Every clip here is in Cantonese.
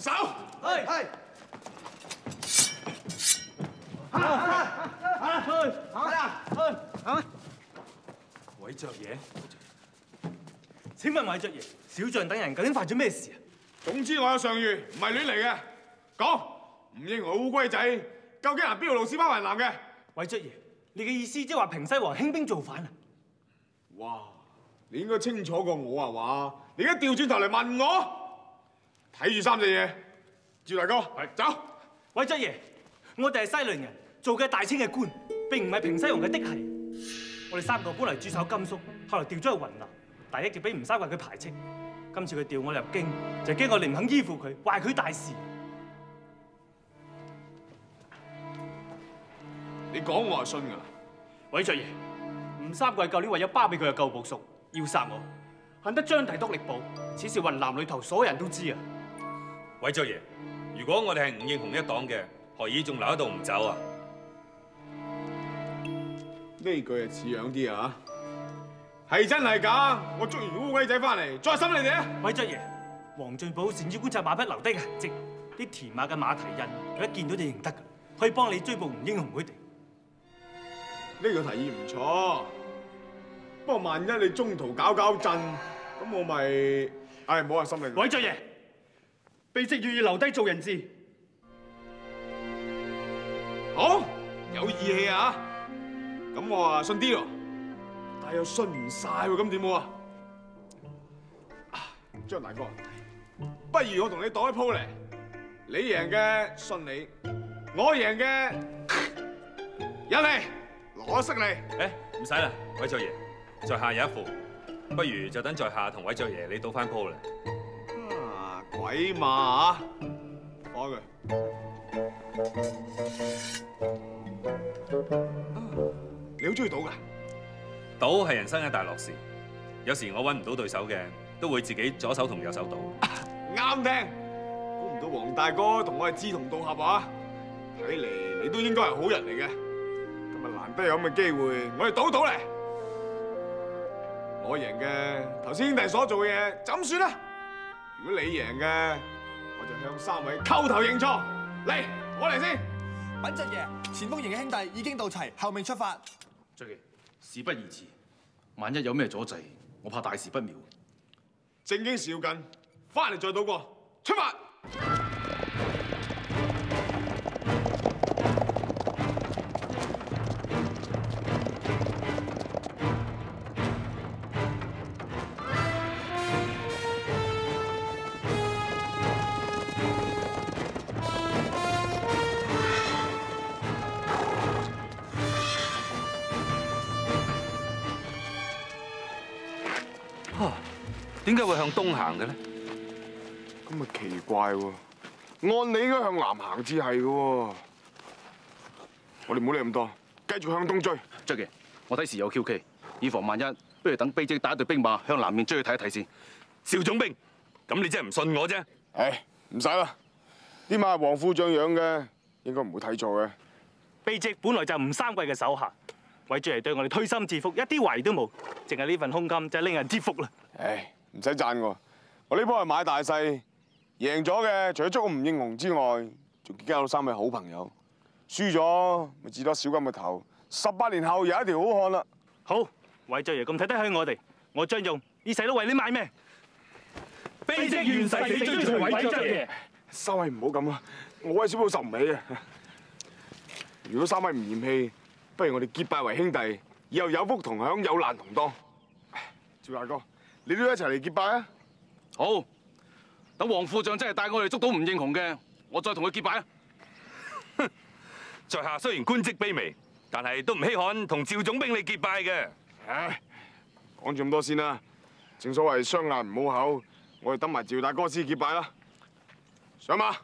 手。 係。 韋爵爺，請問韋爵爺，小將等人究竟犯咗咩事啊？ 總之我有上諭，唔係亂嚟嘅。講吳應豪烏龜仔究竟行邊條路線翻雲南嘅？ 韋爵爺，你嘅意思即係話平西王興兵造反啊？ 哇！你應該清楚過我啊嘛！你而家調轉頭嚟問我，睇住三隻嘢，趙大哥，係走。 韋爵爺，我哋係西涼人，做嘅大清嘅官，並唔係平西王嘅嫡系。我哋三個本嚟駐守甘肅，後來調咗去雲南，但係一直俾吳三桂佢排斥。今次佢調我入京，就驚我哋唔肯依附佢，壞佢大事。 你講我係信㗎。 韋爵爺，吳三桂舊年為咗包庇佢嘅舊部屬，要殺我，幸得張提督力保，此事雲南裏頭所有人都知啊。 韋爵爺，如果我哋係吳應雄一黨嘅，何以仲留喺度唔走啊？ 呢句係似樣啲啊！係真係假？我捉完烏龜仔翻嚟，再審你哋啊！ 韋爵爺，黃進寶擅自觀察馬匹留低嘅痕跡，啲田馬嘅馬蹄印，佢一見到就認得㗎，可以幫你追捕吳應雄佢哋。 呢個提議唔錯，不過萬一你中途搞震，咁我咪唔好話心領。 韋爵爺，卑職願意留低做人質。 好，有義氣啊！咁我啊信啲咯，但係又信唔晒喎，咁點好啊？張大哥，不如我同你賭一鋪嚟，你贏嘅信你，我贏嘅有你，攞識你。 誒，唔使啦，韋爵爺，在下有一副，不如就等在下同韋爵爺你賭翻鋪啦。 啊，鬼馬啊！放佢。你好中意賭㗎？ 賭係人生一大樂事，有時我揾唔到對手嘅，都會自己左手同右手賭。 啱聽，估唔到黃大哥同我係志同道合啊！睇嚟你都應該係好人嚟嘅。今日難得有咁嘅機會，我哋賭嚟。我贏嘅頭先兄弟所做嘅嘢就咁算啦。如果你贏嘅，我就向三位叩頭認錯。嚟，我嚟先。 稟爵爺，前鋒營嘅兄弟已經到齊，後面出發。 爵爺，事不宜遲，萬一有咩阻滯，我怕大事不妙。 正經事要緊，翻嚟再賭過。出發！ 點解會向東行嘅咧？ 咁咪奇怪喎！按理應該向南行至係嘅喎。我哋唔好理咁多，繼續向東追。 爵爺，我睇時有蹊蹺，以防萬一，不如等卑職帶一隊兵馬向南面追去睇一睇先。 邵總兵，咁你真係唔信我啫？ 唉，唔使啦，啲馬係黃副將養嘅，應該唔會睇錯嘅。 卑職本來就吳三桂嘅手下，韋爵爺對我哋推心置腹，一啲懷疑都冇，淨係呢份胸襟就令人折服啦。 唉，唔使讚我，我呢波係買大細，贏咗嘅除咗捉吳應雄之外，仲結交到三位好朋友。輸咗咪至多小金個頭，18年後又一條好漢啦。 好，韋爵爺咁睇得起我哋，我張用以世都為你賣命。 卑職願誓死追隨韋爵爺。 三位唔好咁啊，我位小寶受唔起啊！如果三位唔嫌棄，不如我哋結拜為兄弟，以後有福同享，有難同當。趙大哥，你都一齊嚟結拜啊！ 好，等黃副將真係帶我哋捉到吳應雄嘅，我再同佢結拜啊！ 在下雖然官職卑微，但係都唔稀罕同趙總兵你結拜嘅。 唉，講住咁多先啦。正所謂雙眼唔好口，我哋等埋趙大哥先結拜啦。上馬。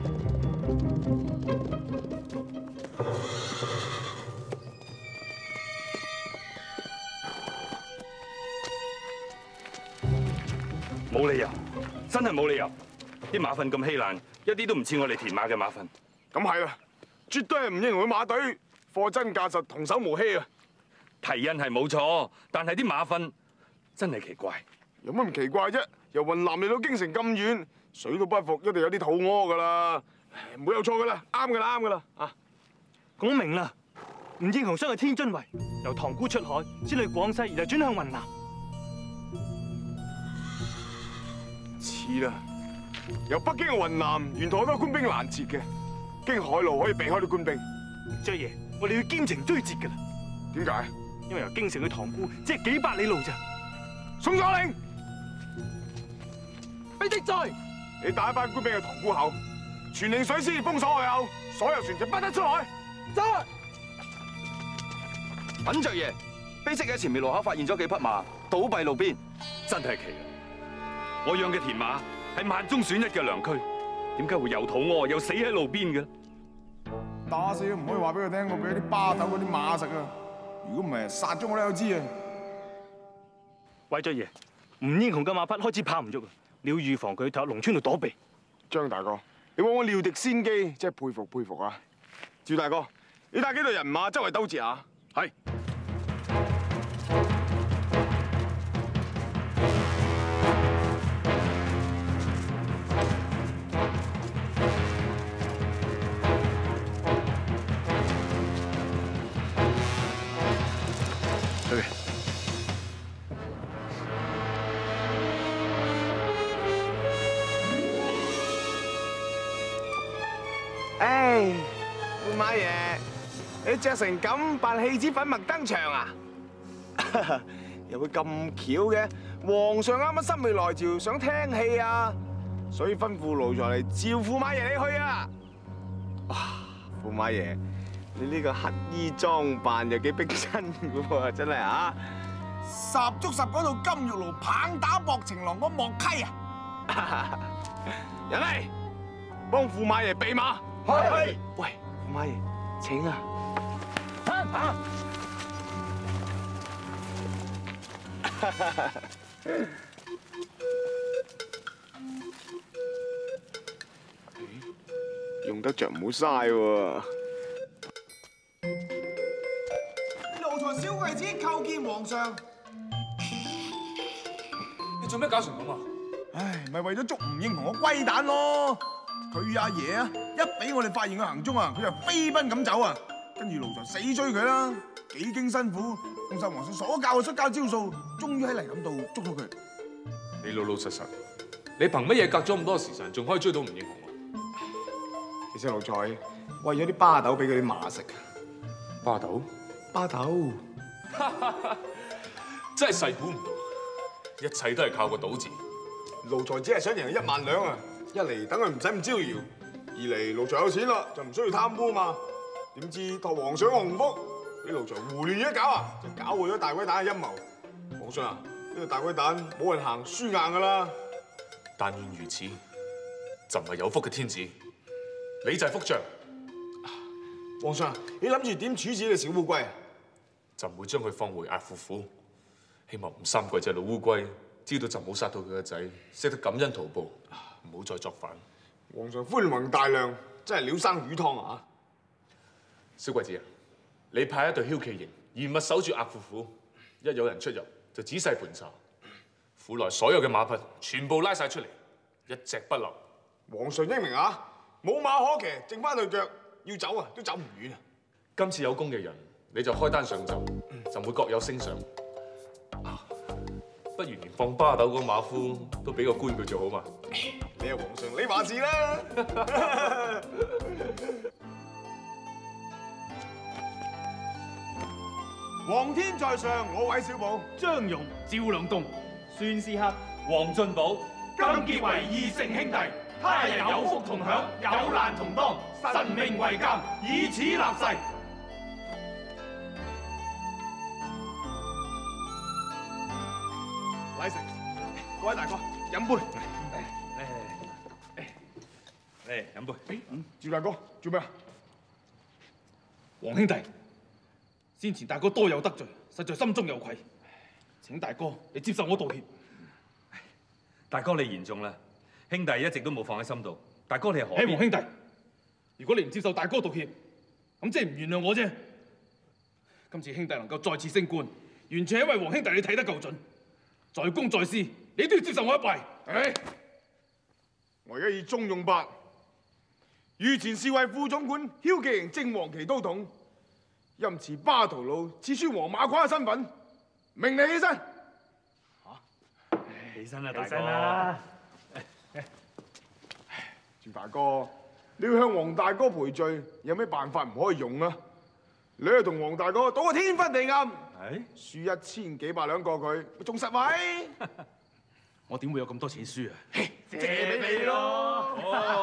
冇理由，真係冇理由。啲馬糞咁稀爛，一啲都唔似我哋田馬嘅馬糞。 咁係啦，絕對係吳應雄嘅馬隊，貨真價實，童叟無欺啊！ 蹄印係冇錯，但係啲馬糞真係奇怪。 有乜唔奇怪啫？由雲南嚟到京城咁遠， 水都不服，一定有啲肚屙噶啦，唔會有錯噶啦，啱噶啦，啱噶啦啊！ 我明啦，吳英雄想去天津圍，由塘沽出海，先去廣西，然後轉向雲南。 似啦，由北京去雲南，沿途好多官兵攔截嘅，經海路可以避開啲官兵。 張爺，我哋要兼程追截噶啦。 點解？ 因為由京城去塘沽只係幾百里路咋。 宋左令， 卑職在。 你帶一班官兵去塘沽口，傳令水師封鎖海口，所有船隻不得出海。 在。 稟爵爺，卑職喺前面路口發現咗幾匹馬倒斃路邊， 真係奇啦！我養嘅田馬係萬中選一嘅良駒，點解會又肚餓又死喺路邊嘅？ 打死都唔可以話俾佢聽，我俾啲巴頭嗰啲馬食啊！如果唔係，殺咗我都有知啊！ 喂，張爺，吳英雄嘅馬匹開始跑唔喐啊！你要預防佢投入農村度躲避。 張大哥，你往往料敵先機，真係佩服佩服啊！趙大哥，你帶幾隊人馬周圍兜截下。 係。 唉，駙馬爺，你着成咁扮戲子粉墨登場啊？又會咁巧嘅？皇上啱啱心血來潮，想聽戲啊，所以吩咐奴才嚟召駙馬爺你去啊！哇，駙馬爺，你呢個乞衣裝扮又幾逼真㗎喎，真係啊！ 十足十嗰套金玉爐棒打薄情郎嗰莫溪啊！ 人嚟，幫駙馬爺備馬。係。喂，駙馬爺，請啊！用得着唔好嘥喎。 奴才小貴子叩見皇上。 你做咩搞成咁啊？ 唉，咪為咗捉吳英雄個龜蛋咯！佢阿爺啊，一俾我哋發現佢行蹤啊，佢就飛奔咁走啊！跟住奴才死追佢啦，幾經辛苦，用晒皇上所教嘅出家招數，終於喺黎錦道捉到佢。 你老老實實，你憑乜嘢隔咗咁多時辰，仲可以追到吳英雄啊？ 其實奴才為咗啲巴豆俾佢啲馬食。 巴豆？ 巴豆， 真係細估唔到，一切都係靠個賭字。 奴才只係想贏1萬兩啊！一嚟等佢唔使咁招搖，二嚟奴才有錢啦，就唔需要貪污嘛。點知託皇上鴻福，俾奴才胡亂一搞啊，就搞壞咗大鬼蛋嘅陰謀。皇上啊，呢個大鬼蛋冇人行輸硬噶啦。 但願如此，朕係有福嘅天子，你就係福將。 皇上，你諗住點處置呢個小烏龜啊？ 朕會將佢放回壓府府，希望吳三桂隻老烏龜知道朕冇殺到佢個仔，識得感恩圖報，唔好再作反。 皇上寬宏大量，真係料生魚湯啊！ 小貴子啊，你派一隊驍騎營嚴密守住壓府府，一有人出入就仔細盤查，府內所有嘅馬匹全部拉晒出嚟，一隻不留。 皇上英明啊！冇馬可騎，剩翻對腳，要走啊都走唔遠啊！ 今次有功嘅人，你就開單上奏，就會各有升賞。不如連放巴豆嗰個馬夫都俾個官佢做好嘛？ 你係皇上，你話事啦！皇天在上，我韋小寶、 張勇、趙良棟、孫思克、黃進寶， 今結為義聖兄弟，他日有福同享，有難同當，神明為鑑，以此立誓。 禮成，各位大哥，飲杯。 嚟飲杯。 趙大哥，做咩啊？ 黃兄弟，先前大哥多有得罪，實在心中有愧，請大哥你接受我道歉。 大哥你言重啦，兄弟一直都冇放喺心度。大哥你係何必？ 黃兄弟，如果你唔接受大哥道歉，咁即係唔原諒我啫。今次兄弟能夠再次升官，完全係因為黃兄弟你睇得夠準。在公在私，你都要接受我一拜。 我而家以中用八，御前侍衛副總管驍騎營正黃旗都統，任持巴圖魯刺書黃馬褂嘅身份，命你起身。 起身啦，大哥！ 趙大哥，你要向黃大哥賠罪，有咩辦法唔可以用啊？你去同黃大哥賭個天昏地暗，輸1000幾百兩過佢，仲實惠。 我點會有咁多錢輸啊？ 借俾你咯。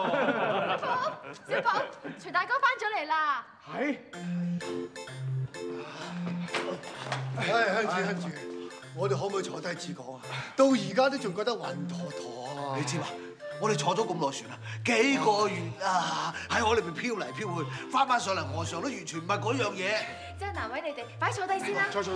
小寶，徐大哥翻咗嚟啦。 係。 香住，我哋可唔可以坐低至講啊？到而家都仲覺得暈陀陀啊！ 你知嘛？我哋坐咗咁耐船啊，幾個月啊，喺海裏邊飄嚟飄去，翻上嚟岸上都完全唔係嗰樣嘢。 真係難為你哋，快坐低先啦。 坐。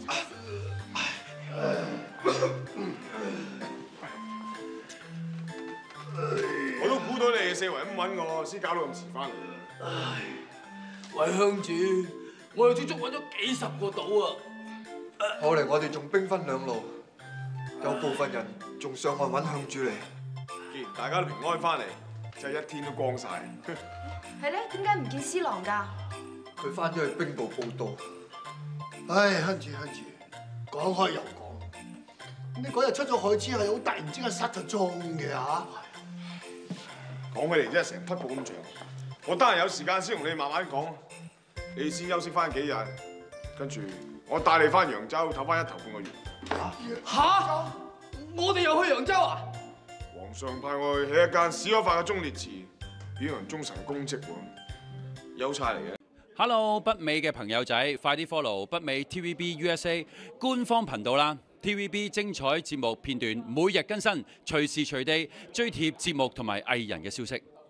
我都估到你哋四圍咁揾我，先搞到咁遲翻嚟。 喂，鄉主，我哋足足揾咗幾10個島啊！ 後嚟我哋仲兵分兩路，有部分人仲上岸揾鄉主嚟。 既然大家都平安翻嚟，真係一天都光晒。 係咧，點解唔見司郎㗎？ 佢翻咗去兵部報到。唉，鄉主，講開又講，你嗰日出咗海之後，好突然之間失咗蹤嘅嚇。 講起嚟真係成匹布咁長，我得閒有時間先同你慢慢講。你先休息翻幾日，跟住我帶你翻揚州唞翻1頭半個月。 嚇！我哋又去揚州啊？ 皇上派我去起一間史可法嘅忠烈祠，表揚忠臣功績喎，優差嚟嘅。 Hello， 北美嘅朋友仔，快啲 follow 北美 TVB USA 官方頻道啦 ！TVB 精彩節目片段每日更新，隨時隨地追貼節目同埋藝人嘅消息。